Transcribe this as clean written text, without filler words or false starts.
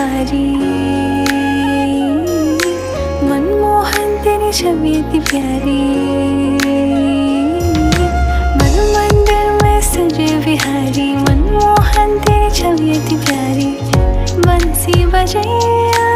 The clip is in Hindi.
बिहारी। मनमोहन तेरी छवि इतनी प्यारी, मन मंदिर में सजे बिहारी। मनमोहन तेरी छवि इतनी प्यारी, बंसी बजैया